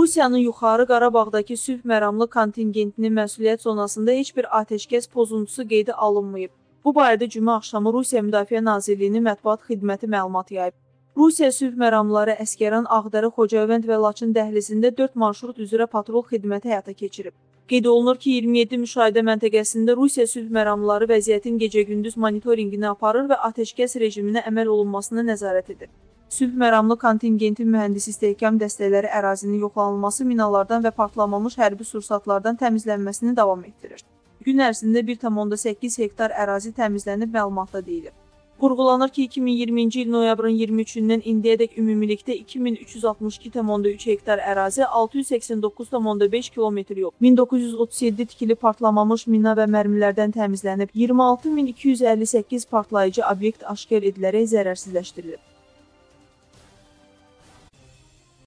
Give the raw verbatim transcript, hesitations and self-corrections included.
Rusiyanın Yuxarı Qarabağdakı sülh məramlı kontingentinin məsuliyyət zonasında heç bir atəşkəs pozuntusu qeydə alınmayıb. Bu barədə cümə axşamı Rusiya Müdafiə Nazirliyinin mətbuat xidməti məlumat yayıb. Rusiya sülh məramlıları Əsgəran, Ağdərə, Xocavənd və Laçın dəhlizində dörd marşrut üzrə patrul xidməti həyata keçirib. Qeyd olunur ki, iyirmi yeddi müşahidə məntəqəsində Rusiya sülh məramlıları vəziyyətin gecə-gündüz monitorinqini aparır və atəşkəs rejiminə əməl olunmasına nəzarət edir. Sülh məramlı kontingentin mühəndis istehkam dəstələri ərazinin yoxlanılması, minalardan və partlamamış hərbi sursatlardan təmizlənməsini davam etdirir. Gün ərzində bir tam onda səkkiz hektar ərazi təmizlənib məlumatda deyilir. Vurğulanır ki, iki min iyirminci il noyabrın iyirmi üçündən indiyədək ümumilikdə iki min üç yüz altmış iki tam onda üç hektar ərazi, altı yüz səksən doqquz tam onda beş kilometr yol, min doqquz yüz otuz yeddi tikili partlamamış mina və mərmilərdən təmizlənib, iyirmi altı min iki yüz əlli səkkiz partlayıcı obyekt aşkar edilərək zərərsizləşdirilib.